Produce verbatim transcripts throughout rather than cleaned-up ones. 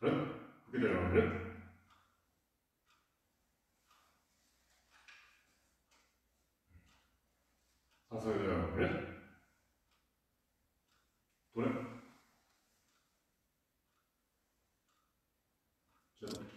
그렇게 내려가면 상상에 내려가면 돌아 제로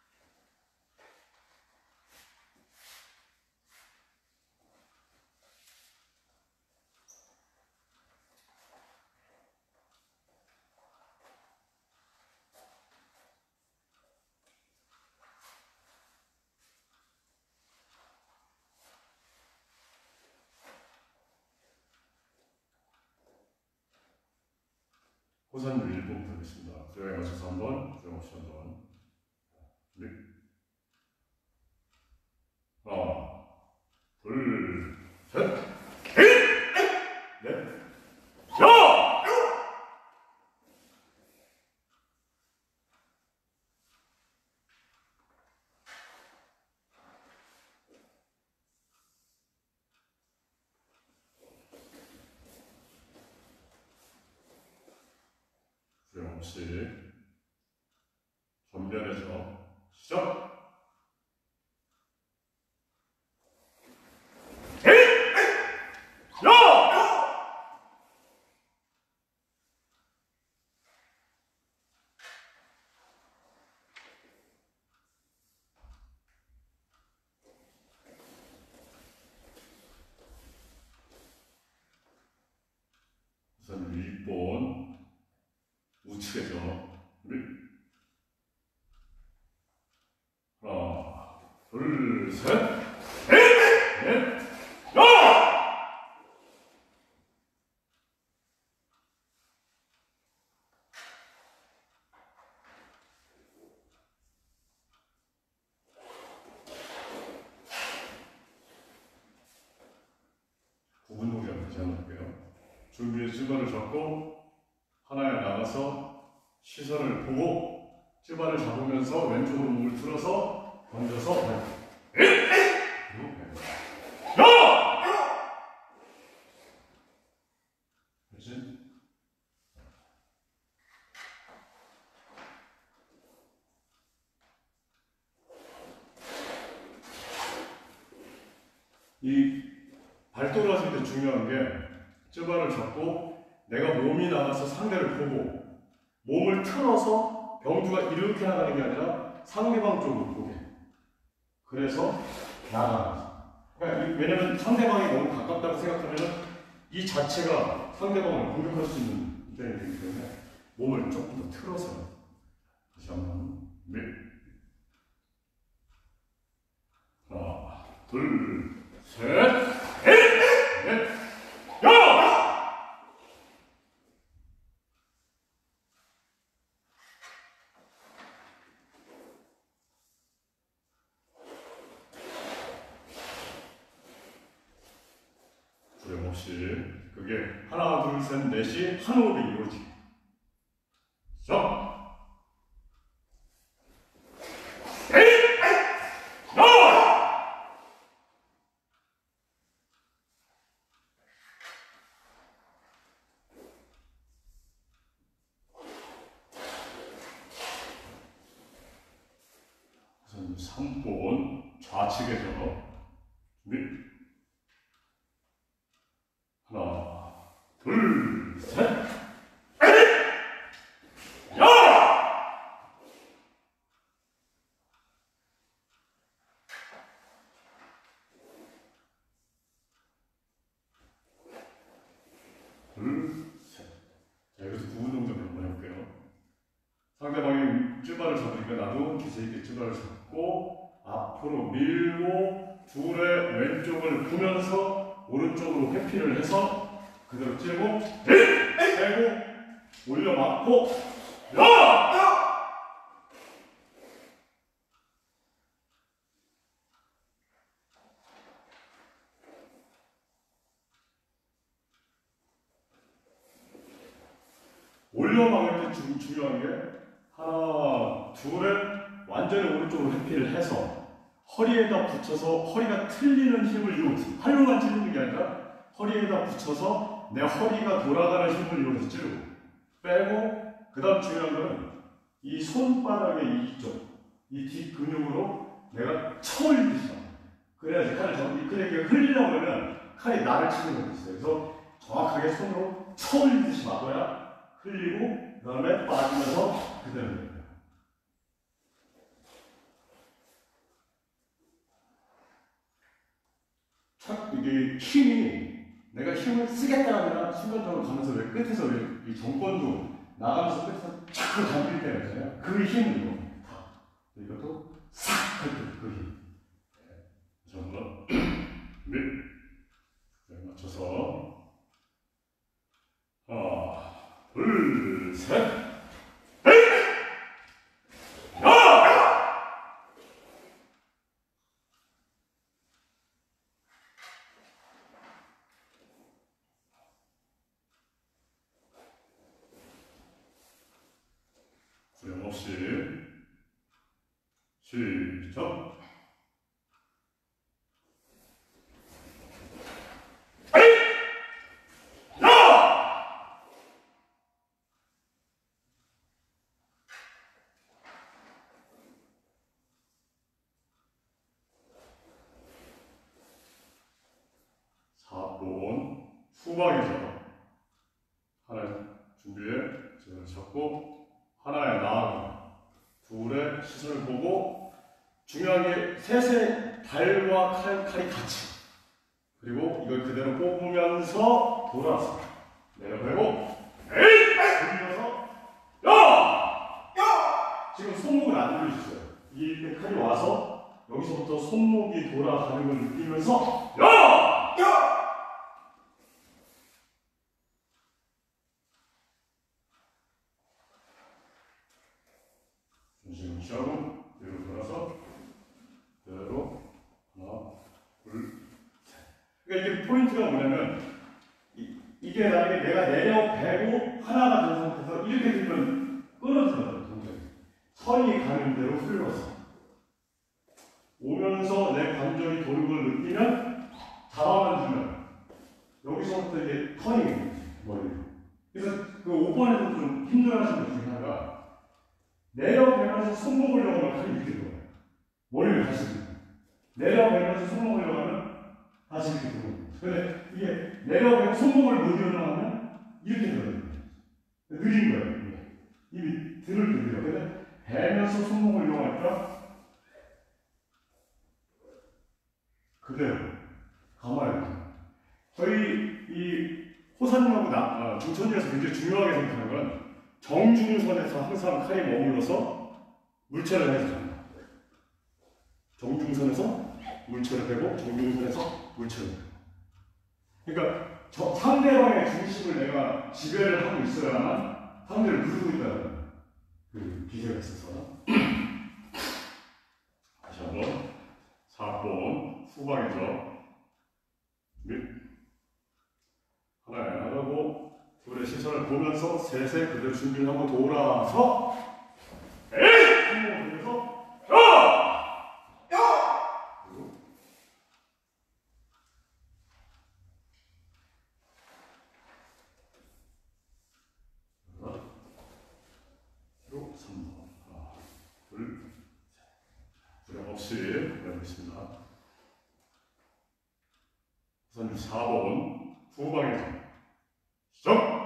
호선율 일 분 부르겠습니다. 들어가에 맞춰서 한번, 들어가 없이 한번. 준비. 하나, 둘, 셋, 넷, 야! 불영 없이 전면에서 시작! 우선 윗본 우측에서 준비. 하나, 둘, 셋, 넷, 넷, 야! 구분 동작 다시 한번 할게요. 준비해 찌발을 잡고 하나에 나가서 시선을 보고 찌발을 잡으면서 왼쪽으로 몸을 틀어서 던져서 야! 그렇지? 이 발도를 하실 때 중요한 게 쯔바를 잡고 내가 몸이 나가서 상대를 보고 몸을 틀어서 병주가 이렇게 나가는 게 아니라 상대방 쪽으로 보게. 그래서 나가는. 그러니까 왜냐면 상대방이 너무 가깝다고 생각하면 이 자체가 상대방을 공격할 수 있는 입장이기 때문에 몸을 조금 더 틀어서 다시 한번 네. 하나, 둘, 셋, 넷, 넷, 야! 불영 없이 그게 하나, 둘, 셋, 넷이 한 호흡에 이루어지게. 자! 삼 번 좌측에서 준비. 하나, 둘, 셋, 야! 둘, 셋. 자, 여기서 구분 동작을 한번 해볼게요. 상대방이 쯔바를 잡으니까 나도 기세 있게 쯔바를 잡고 앞으로 밀고 둘의 왼쪽을 보면서 오른쪽으로 회피를 해서 그대로 찌고 빼고 올려 맞고 야! 올려 막을 때 주, 중요한 게 하나, 둘에 완전히 오른쪽으로 회피를 해서 허리에다 붙여서 허리가 틀리는 힘을 이용해서 팔로만 찌르는 게 아니라 허리에다 붙여서 내 허리가 돌아가는 힘을 이용해서 찌르고 빼고 그 다음 중요한 거는 이 손바닥의 이쪽, 이 뒷근육으로 내가 쳐올리듯이 놔. 그래야지 칼을 정확히, 그래, 흘리려고 하면 칼이 나를 치는 것이 있어요. 그래서 정확하게 손으로 쳐올리듯이 막아야 흘리고, 그 다음에 빠지면서 그대로 됩니다. 착, 이게 힘이, 내가 힘을 쓰겠다 하면 순간적으로 가면서 왜 끝에서 왜 이 정권도 나가면서 끝에서 착 잡힐 때가 있잖아요. 그 힘을 이거. 이것도 싹 할 때 그 힘. 자, 한번 밀. 맞춰서 하나, 둘, 셋. 불영 없이 시작. 사 번 후방에서 하나 준비해, 제가 잡고 하나에 나아가, 둘의 시선을 보고, 중요한 게 셋의 발과 칼, 칼이 같이, 그리고 이걸 그대로 뽑으면서 돌아서 내려배고 에이! 돌려서 야! 야! 지금 손목을 안 돌리셨어요. 이때 칼이 와서 여기서부터 손목이 돌아가는 걸 느끼면서 야! 야! 중심 취하고 뒤로 돌아서 그대로 하나, 둘, 셋. 그러니까 이게 포인트가 뭐냐면 이, 이게 나중에 내가 내려배고 하나가 된 상태에서 이렇게 되면 끊어지거든요. 동작이. 선이 가는 대로 흘러서 오면서 내 관절이 도는 걸 느끼면 자화만 주면 여기서부터 이게 터닝이 머리로. 그래서 그 오 번에서 좀 힘들어하시는 것 중에 하나가 내려배면서 손목을 올려가면 칼이 이렇게 들어가요. 머리를 다시 내려배면서 손목을 올려가면 다시 이렇게 들어가요. 근데 이게 내려배면 손목을 못 올려가면 이렇게 들어가요. 느린 거예요. 이미 들을 때 느려. 근데 배면서 손목을 올려가니까 그대로 가만히 있어요. 저희 이 호산님하고 나, 아, 중천리에서 굉장히 중요하게 생각하는 건 정중선에서 항상 칼이 머물러서 물체를 해서 갑니다. 정중선에서 물체를 대고 정중선에서 물체를 대고. 그러니까 저 상대방의 중심을 내가 지배를 하고 있어야만 상대를 부르고 있다는 그 기세가 있어서. 다시 한번 사 번 후방에서 밑 하나에 나가고 둘의 시선을 보면서 셋에 그대로 준비를 하고 돌아서 에이! 손목을 돌려서 야! 야! 그리고 그리고 삼 번 하나 둘 셋 불영 없이 해보겠습니다. 우선 사 번 후방에서 시작!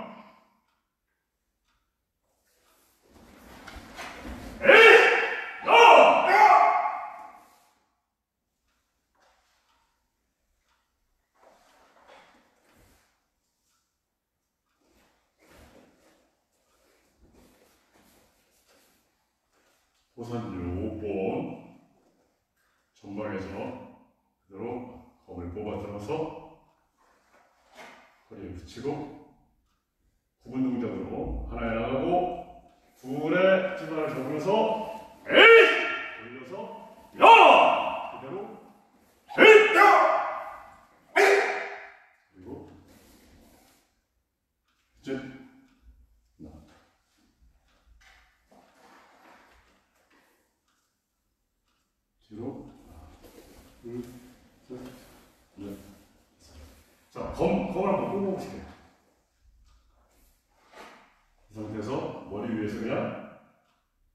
호선유 오 번 전방에서 그대로 검을 뽑아 들어서 허리에 붙이고 구 분 동작으로 하나에 나가고 둘의 찌발을 잡으면서 에이! 돌려서 야! 그대로 에이! 야! 그리고 이제 뒤로 둘, 셋, 넷, 자, 검, 검을 한번 뽑아보실게요. 이 상태에서 머리 위에서 그냥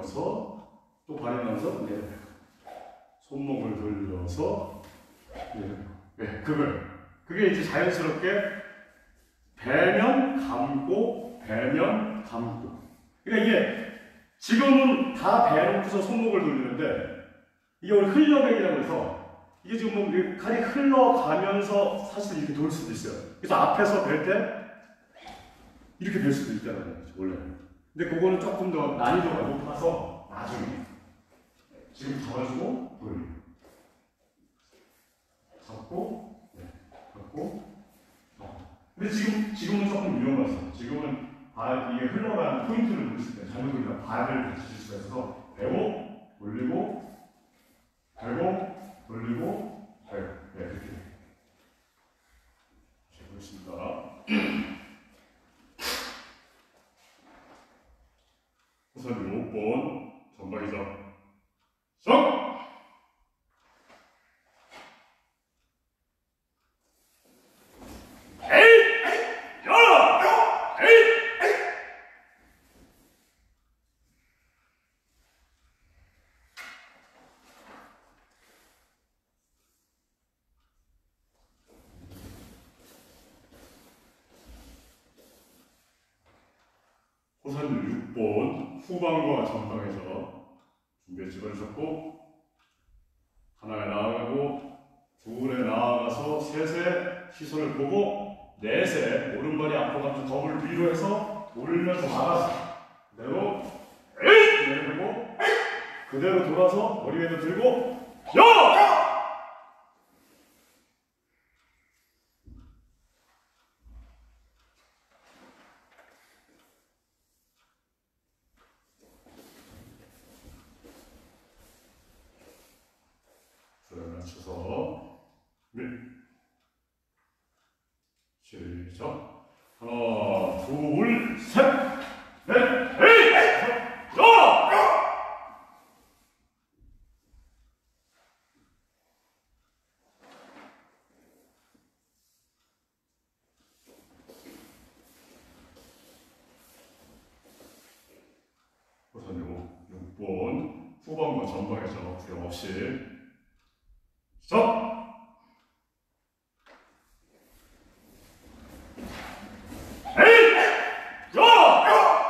돌려서 또 발이 나서 내려요. 손목을 돌려서 내려요. 네, 그걸 그게 이제 자연스럽게 배면 감고 배면 감고. 그러니까 이게 지금은 다 배놓고서 손목을 돌리는데 이게 오늘 흘러배기라고 해서 이게 지금 뭐 칼이 흘러가면서 사실 이렇게 돌 수도 있어요. 그래서 앞에서 벨 때 이렇게 벨 수도 있다는 거죠, 원래. 근데 그거는 조금 더 난이도가 높아서 나중에 지금 잡아주고 돌리고 잡고 네, 잡고 잡고. 근데 지금 지금은 조금 위험하죠. 지금은 발 이게 흘러가는 포인트를 보실 때 잘못 돌리면 발을 다치실 수가 있어서 배고 돌리고 배고 돌리고 배고 네, 이렇게 해보겠습니다. 우선 육 번 전방이죠. 성! 호선율 육 번 후방과 전방에서 준비에 집어주셨고 하나에 나아가고 둘에 나아가서 셋에 시선을 보고 넷에 오른발이 앞으로 가면서 덤을 위로 해서 올리면서 막아서 그대로 내려보고 그대로 돌아서 머리 위에도 들고 야! 맞춰서 네. 시작. 하나, 둘, 셋, 넷, 에잇, 야! 우선 육 번 후방과 전방에서 부영 없이 시작! 에잇! 야!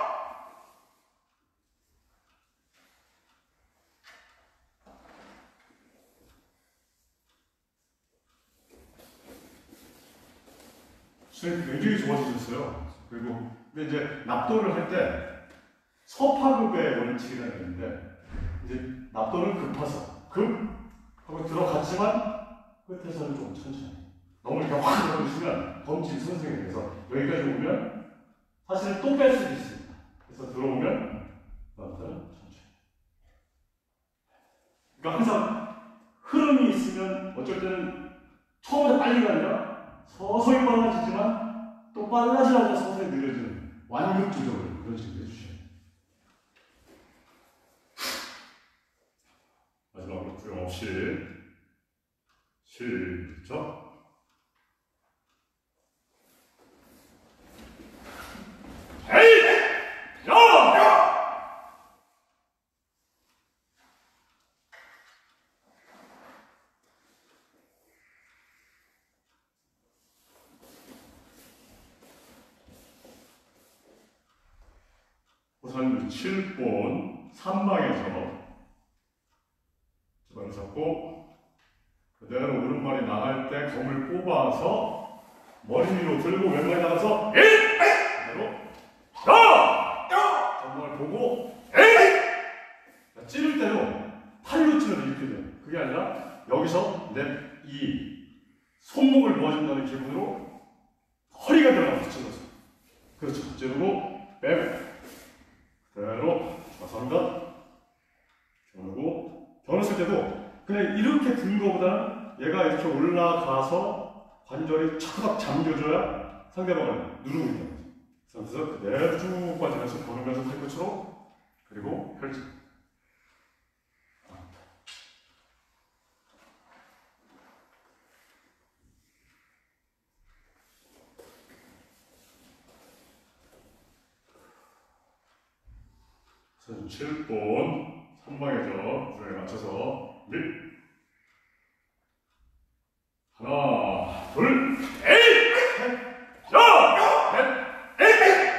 수행이 굉장히 좋아지셨어요. 그리고 근데 이제 납도를 할 때 서파급의 원칙이라는 게 있는데 이제 납도는 급해서 급 하고 들어갔지만 끝에서는 좀 천천히. 너무 이렇게 확 들어오시면 덤질 선생님이 돼서 여기까지 오면 사실은 또 뺄 수도 있습니다. 그래서 들어오면 그다음부터는 천천히. 그러니까 항상 흐름이 있으면 어쩔 때는 처음부터 빨리 가냐 서서히 빨라지지만 또 빨라지라고 서서히 느려지는 완급 조절을 그런 식으로 해주셔야 돼요. 마지막으로 부영 없이 시작. 에잇! 야! 우선 칠 번 삼방에서 주방을 잡고 그대로 오른발이 나갈 때 검을 뽑아서 머리 위로 들고 왼발이 나가서 에잇! 그대로 야! 정말 보고 에잇! 찌를 때도 팔로 찌르면 이렇게 돼요. 그게 아니라 여기서 내 이 손목을 모아준다는 기분으로 허리가 들어가서 찔러서 그렇죠. 찌르고 빼고 그대로 좌선각 겨누고 겨눴을 때도 그냥 이렇게 든 거보다는 얘가 이렇게 올라가서 관절이 차갑 잠겨줘야 상대방을 누르고 있는 거죠. 그래서 그대로 쭉 빠지면서 걸으면서 팔꿈치로 그리고 펼치. 선수 칠 번 삼 방향죠. 구성에 맞춰서 밀. 하나, 둘, 에이! 야! 넷, 에이!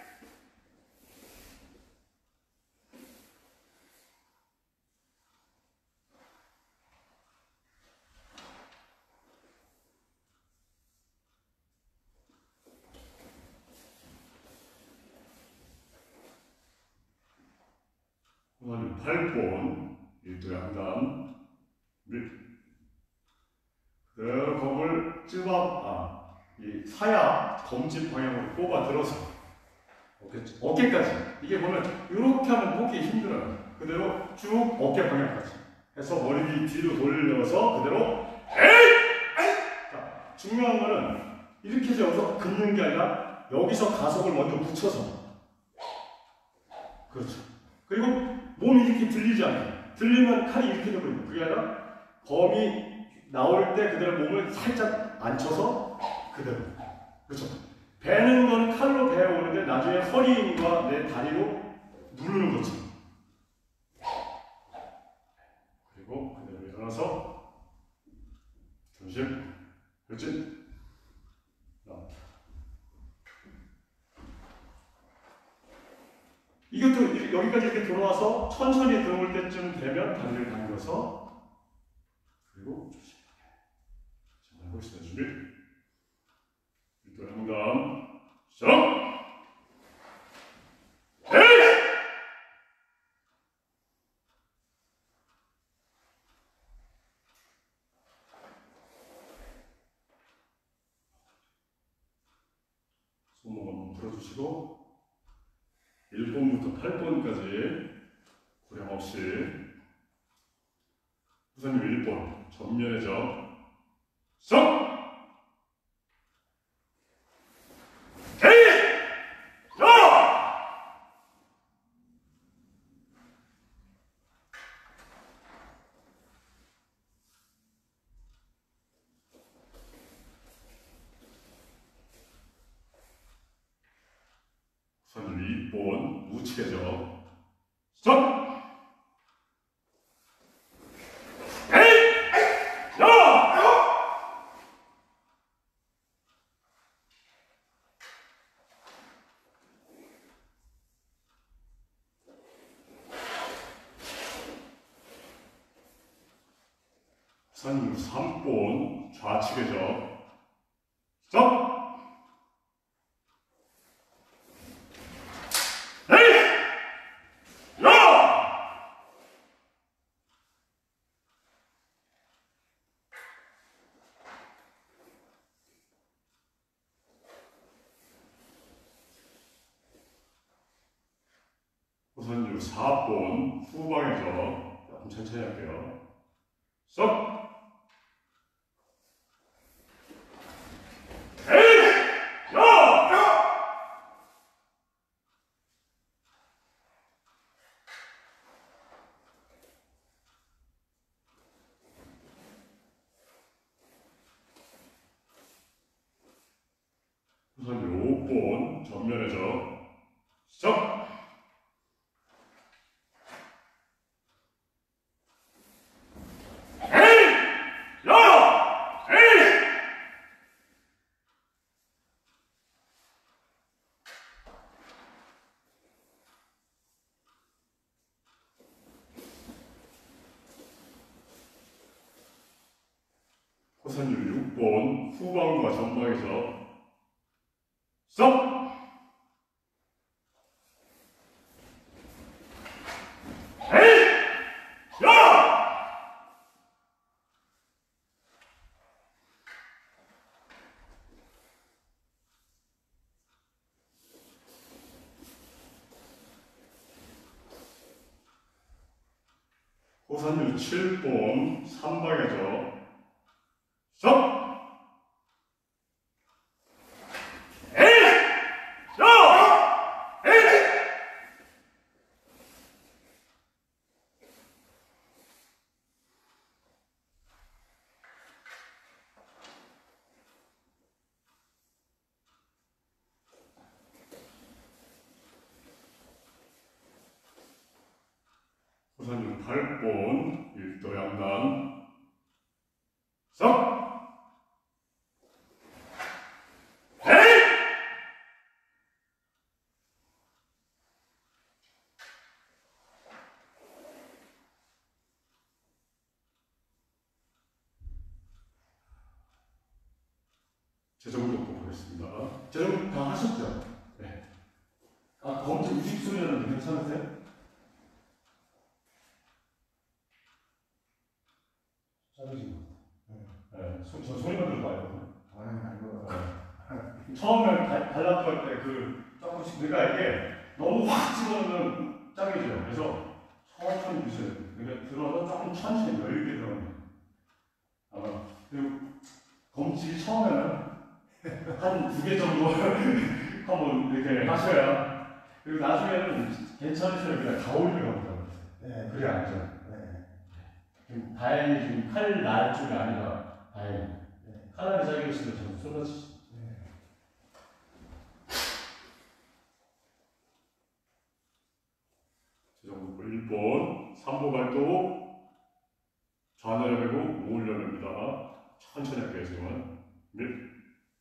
오늘 팔 번 일도의 한단 밀. 그대로 검을 쯔바, 아, 이 사야 검지 방향으로 뽑아 들어서 어깨, 어깨까지. 이게 보면 이렇게 하면 뽑기 힘들어요. 그대로 쭉 어깨 방향까지 해서 머리 뒤로 돌려서 그대로 에이! 에이! 자, 중요한 거는 이렇게 해서 여기서 긋는 게 아니라 여기서 가속을 먼저 붙여서. 그렇죠. 그리고 몸이 이렇게 들리지 않게. 들리면 칼이 이렇게 되거든요. 그게 아니라 검이 나올 때 그대로 몸을 살짝 앉혀서 그대로. 그렇죠. 베는 건 칼로 베어오는데 나중에 허리와 내 다리로 누르는 거죠. 그리고 그대로 일어나서 중심, 혈진, 나옵니다. 이것도 여기까지 이렇게 들어와서 천천히 들어올 때쯤 되면 다리를 당겨서 그리고 조심하게. 자, 하고 있습니다. 준비. 일도 한감 시작! 손목 한번 풀어주시고 일 번부터 팔 번까지 고령 없이 후사님 일 번 전면의 점 시작! 후사님 이 번 우측의 점 시작! 후사님 삼 번 좌측의 점 시작! 우선 사 번 후방에서 조금 천천히 할게요. 쏙! 우선 오 번 전면에서 시작! 호선율 육 번 후방과 전방에서 스톱! 호선율 칠 번 삼 방에서 스톱! 팔 번 일도 양단 석 헤이 재정도 보겠습니다. 재정 다 하셨죠? 네. 아, 검지 우식 소리 나는데 괜찮으세요? 자르신 거. 네. 소, 저 소리만 들어도 알거든요. 아니, 아니고. 처음에 발라할 때 그 조금씩 그러니까 이게 너무 확 집어넣으면 짜게져요. 그래서 천천히 주세요. 그러니까 들어서 조금 천천히 여유있게 들어가면 아마 그리고 검지 처음에는 한 두 개 정도 한번 이렇게 하셔야 그리고 나중에는 괜찮으시면 그냥 가오리를 가보자고 네. 그래 안죠. 네. 지금 다행히 지금 칼 날 쪽이 아니라 다행히 네. 칼날이 짜게 있으면 좀 쏟아지죠. 네. 재정부 일 번 삼 보 발도 좌내려 매고 우울려 맵니다. 천천히 할게요. 지금은 및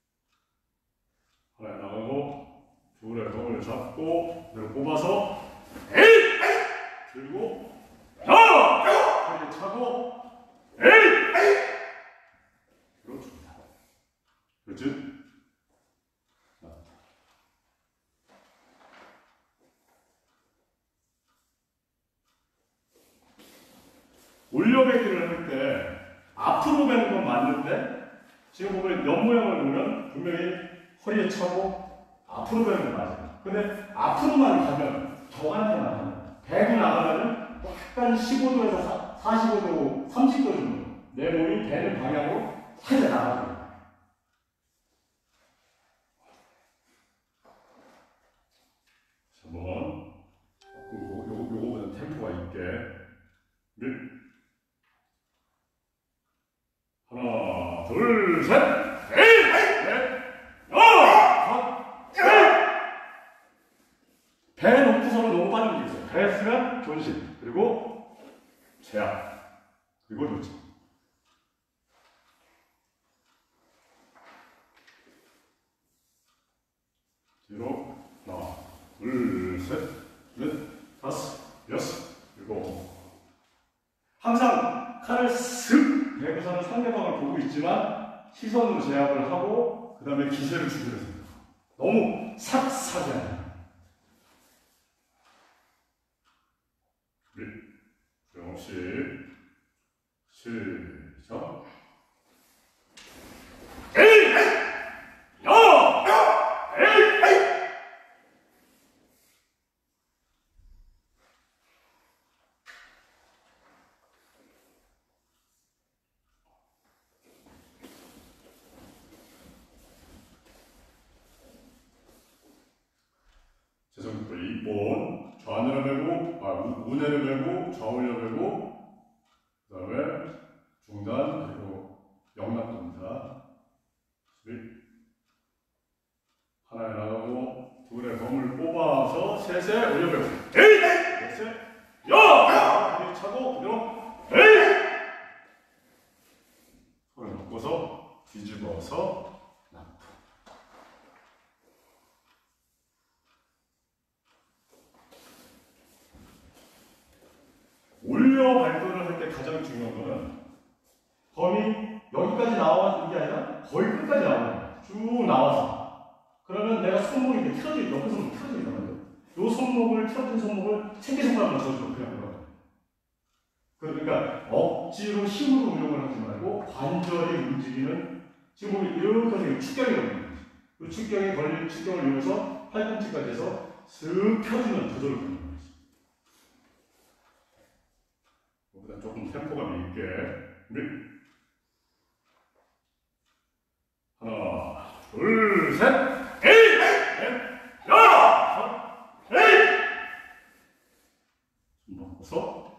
하나에 나가고 둘에 덩을 잡고 내가 뽑아서 에이! 들고 야! 허리에 차고 에이! 그렇습니다. 그렇지? 올려배기를 할 때 앞으로 배는 건 맞는데 지금 보면 옆 모양을 보면 분명히 허리에 차고 앞으로 배는 건 맞아요. 근데 앞으로만 가면 저한테만 가면 배고 나가면은 약간 십오 도에서 사십오 도, 삼십 도 정도 내 몸이 배는 방향으로 살짝 나가요. 한번 요거 요거 요거보다 템포가 있게 넷 하나, 둘, 셋, 에이, 넷, 여, 셋, 배 놓고서는 너무 빨리 움직이세요. 배 쓰면 존심, 그리고 제압, 그리고 조치. 뒤로 하나, 둘, 셋, 넷, 다섯, 여섯, 일곱. 항상 칼을 슥 대고서는 상대방을 보고 있지만 시선으로 제압을 하고 그 다음에 기세를 준비했습니다. 너무 삭삭이 아니에요. 부영 없이 시작. 에이! 야! 에이! 재정부터 이 번 좌내려 매고 아 우내려 매고 좌올려 매고 그 다음에 중단 그리고 영락도입니다. 하나에 나가고 둘에 검을 뽑아서 셋에 올려 매고 에이! 넷에 야! 허리 차고 그대로 에이! 손을 놓고서 뒤집어서 올려 발도를 할 때 가장 중요한 거는 검이 여기까지 나와 이게 아니라 거의 끝까지 나와요. 쭉 나와서 그러면 내가 손목이 이렇게 틀어져 옆에 손목이 틀어져 있단 말이에요. 이 손목을 틀어진 손목을 새끼손가락으로 져주고 그냥 그거예요. 그러니까 억지로 힘으로 운용을 하지 말고 관절이 움직이는 지금 이렇게 해서 축경이 걸리는 거죠. 이 축경에 걸린 축경을 이용해서 팔꿈치까지 해서 슥 펴주는 조절을 하는 거죠. 조금 템포감 있게 및 하나 둘 셋 에이 넷 여섯 에이 숨 넘어서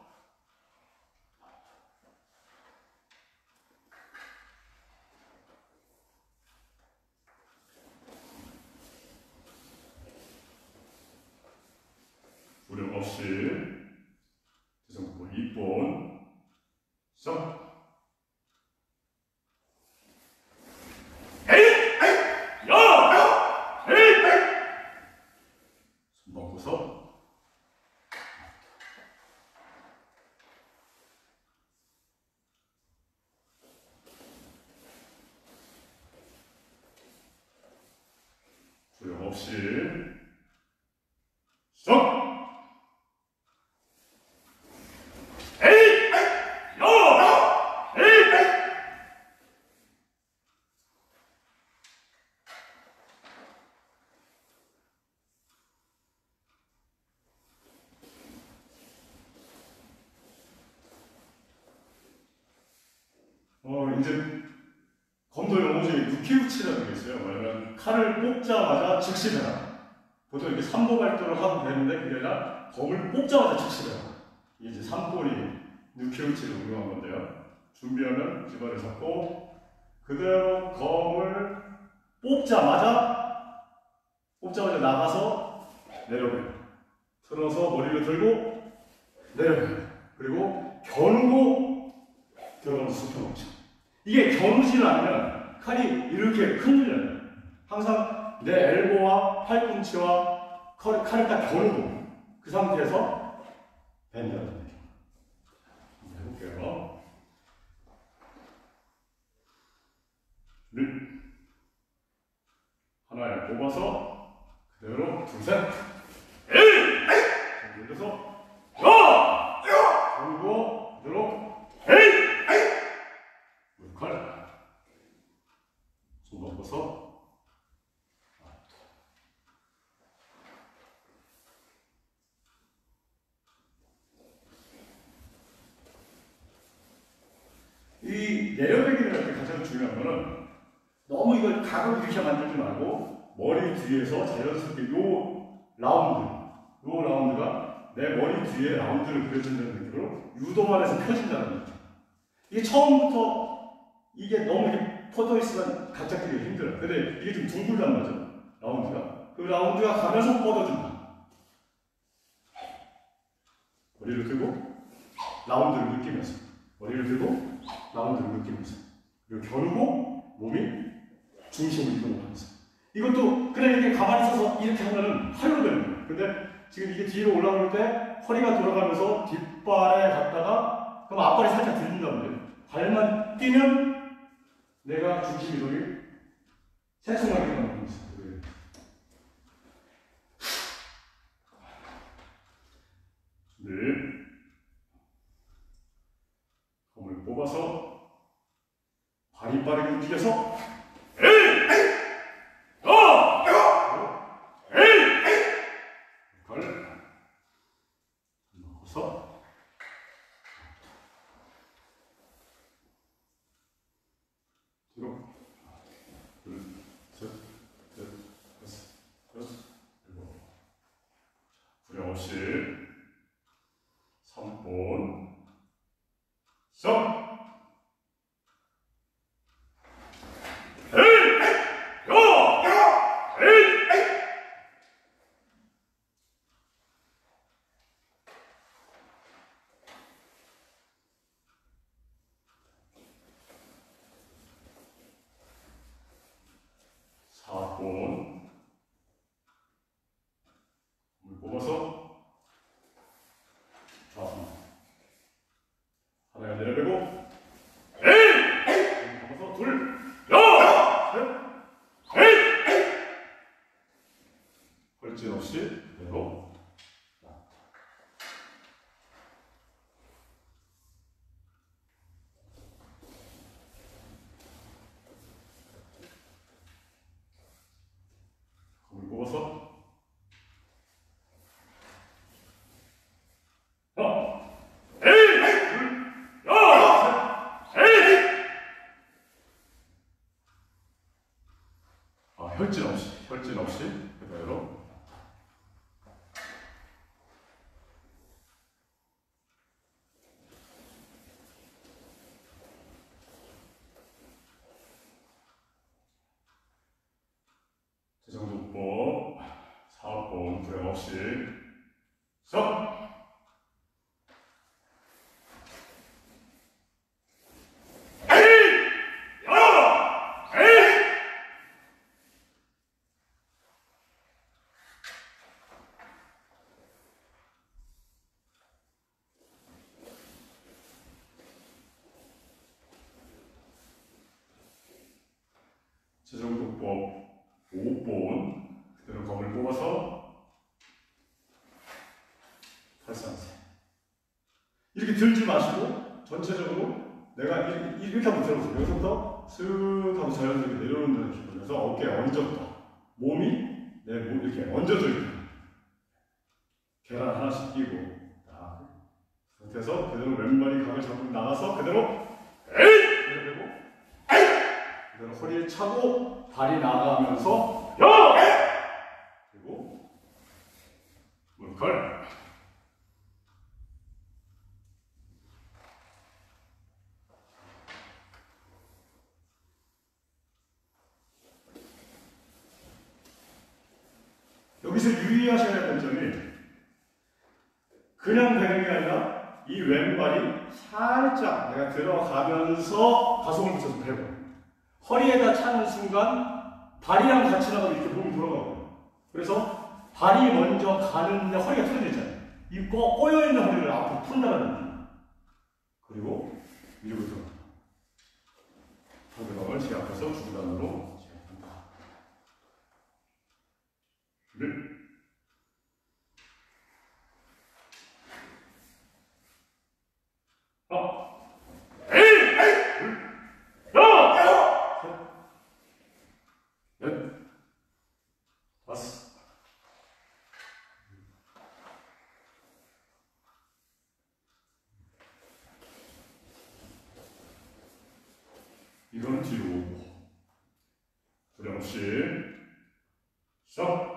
부령 없이 재정부 이 번 시작. 에잇! 야! 에잇! 손 바꿔서 조용 없이 시작! 에잇! 야! 에잇! 어, 이제 검도 용어 중에 누키우치라는 게 있어요. 뭐냐면 칼을 뽑자마자 즉시 해라. 보통 이렇게 삼보발도를 하면 되는데 그게 아니라 검을 뽑자마자 즉시 해라. 이게 이제 삼보리 누키우치를 응용한 건데요. 준비하면 기발을 잡고 그대로 검을 뽑자마자 뽑자마자 나가서 내려가요. 틀어서 머리를 들고 내려가요. 그리고 겨누고 들어가면서 sup혀놓죠. 이게 겨누지를 않으면 칼이 이렇게 흔들려요. 항상 내 엘보와 팔꿈치와 칼을 딱 겨누고 그 상태에서 밴드가 됩니다. 한번 해볼게요. 를 하나에 뽑아서 그대로 둘셋 에이! 에이! 올려서 야! 겨누고 그대로 에이! 칼 손 바꿔서 이 내려배기를 할 때 가장 중요한 거는 너무 이걸 각을 이렇게 만들지 말고 머리 뒤에서 자연스럽게 요 라운드 요 라운드가 내 머리 뒤에 라운드를 그려준다는 느낌으로 유도만 해서 펴진다는 느낌. 이게 처음부터 이게 너무 이렇게 퍼져 있으면 각잡기가 힘들어요. 근데 이게 좀 둥글단 말이죠. 라운드가. 그 라운드가 가면서 뻗어준다. 머리를 들고 라운드를 느끼면서 머리를 들고 라운드를 느끼면서 그리고 겨누고 몸이 중심을 이동하면서 이것도 그냥 이렇게 가만히 서서 이렇게 하면은 팔로 되는 거예요. 근데 지금 이게 뒤로 올라올 때 허리가 돌아가면서 뒷발에 갔다가 그럼 앞발이 살짝 들린단 말이에요. 발만 뛰면 내가 중심 이동이 새송하게 나오는 거죠. 네. 검을 뽑아서 발이 빠르게 움직여서 에이! 에이! 어! 에이! 에이! 발을 넣어서 뒤로 둘, 셋, 넷, 다섯, 여섯, 일곱 불영 없이 삼 분 시작! 사 분 물 뽑아서 좌우 하나가 내려배고 제정근법 오 번 그대로 검을 뽑아서 팔상세. 이렇게 들지 마시고 전체적으로 내가 이렇게, 이렇게 한번 들어보세요. 여기서부터 슥 하고 자연스럽게 내려오는 기분. 그래서 어깨에 얹었다. 몸이 내 몸 이렇게 얹어져 있다. 계란 하나씩 끼고 딱 상태에서 그대로 왼발이 각을 잡고 나가서 그대로 에이! 그리고 에이! 그대로 허리를 차고 발이 나가면서 야! 그리고 문걸 여기서 유의하셔야 될 점이 그냥 되는 게 아니라 이 왼발이 살짝 내가 들어가면서 가속을 붙여서 배고 허리에다 차는 순간 발이랑 같이 나가면 이렇게 몸이 돌아가거든요. 그래서 발이 먼저 가는데 허리가 틀어져 있잖아요. 이 꼬여있는 허리를 앞으로 푼다는 느낌. 그리고 위로 들어간다. 상대방을 제 앞에서 중단으로 제압한다. 준비. 하나, 에이! 둘, 야! 셋, 넷, 다섯. 이거는 뒤로 오고. 두려움 없이. 시작.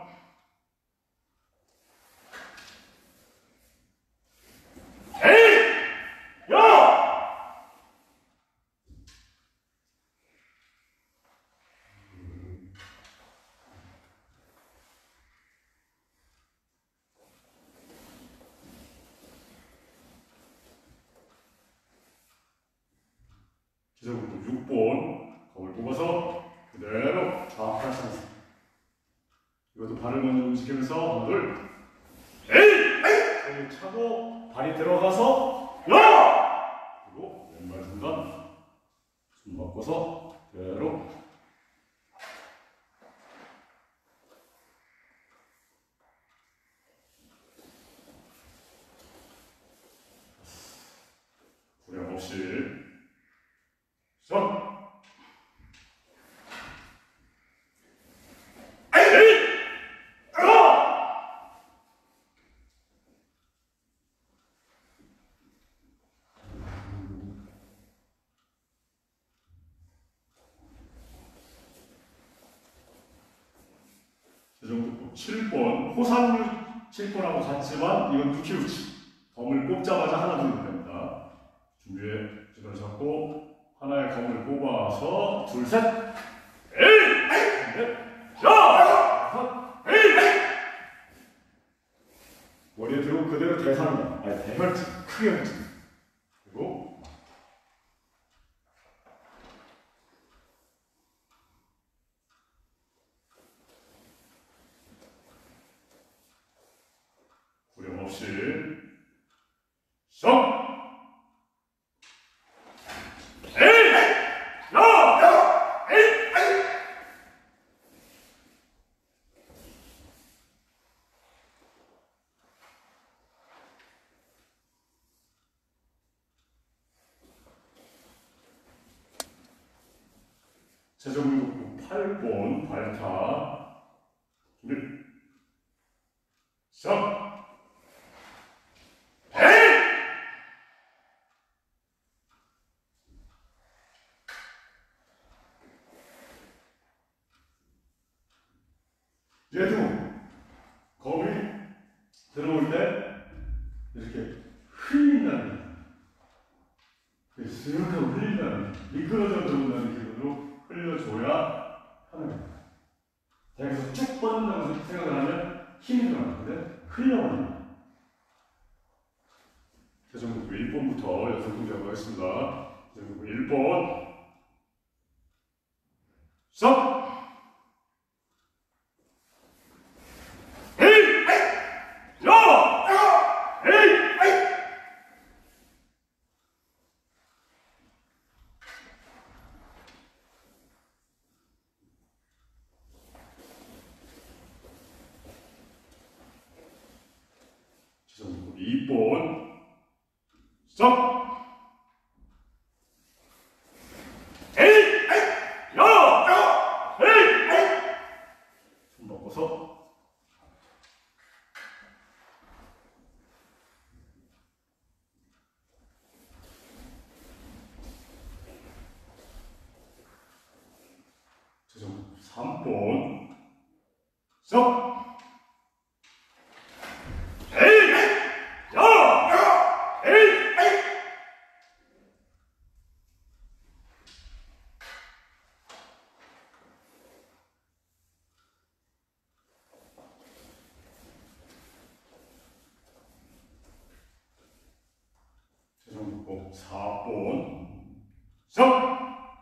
기저부터 육 번 검을 뽑아서 그대로 좌팔 상승. 이것도 발을 먼저 움직이면서 하나 둘 에이! 에이! 차고 발이 들어가서 야! 그리고 왼발 중간 숨 바꿔서 그대로 부량 없이 시작! 제정근법 칠 번 호산류 칠 번하고 같지만 이건 두키우치. 검을 뽑자마자 하나 둘 됩니다. 준비해 제대로 잡고 하나의 검을 뽑아서 둘 셋 에이! 넷 야! 다섯 에이! 머리에 들고 그대로 대상이야. 아니 대혈증 크게 혈증. 그리고 구령 없이 시작! 제정근법 팔 번 발타 준비 시작! 얘도 검이 들어올 때 이렇게 흘린다는 쓱 하고 흘린다는 미끄러져 들어온다는 기분으로 흘려줘야 하는 겁니다. 여기서 쭉 뻗는다고 생각을 하면 힘이 들어가는데 흘려버립니다. 제정근법 일 번부터 여섯 동작을 하겠습니다. 제정근법 일 번 시작! 사 번 시작!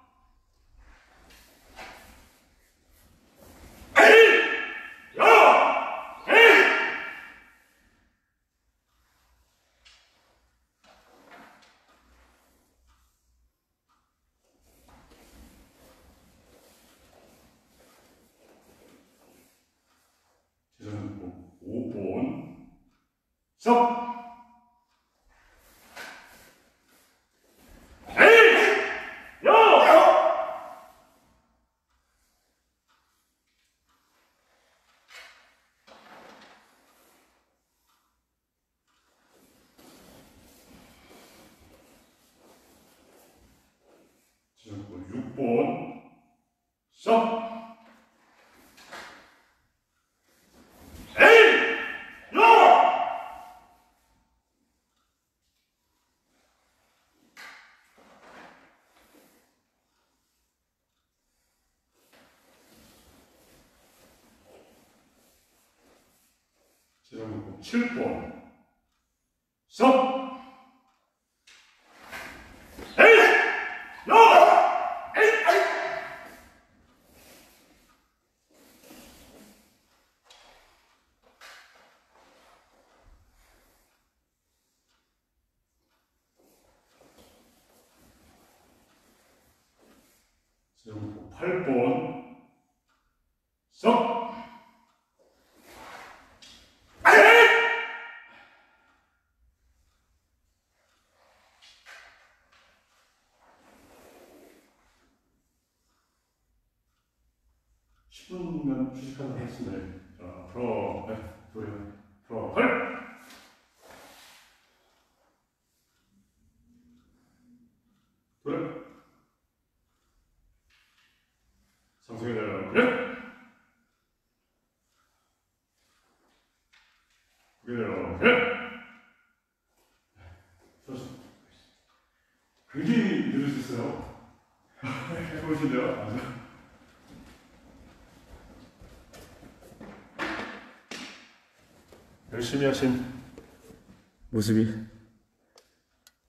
오 번 시작! 육 번 시작! 칠 번 시작! 팔 번 시작! 십 분이면 휴식하는 했으네. 자, 풀어, 네, 풀어, 풀어, 헐! 그래. 상승해 내려, 그래. 그래 내려, 그래. 좋았어. 굉장히 느릴 수 있어요. 해보실래요? 아주. 열심히 하신 모습이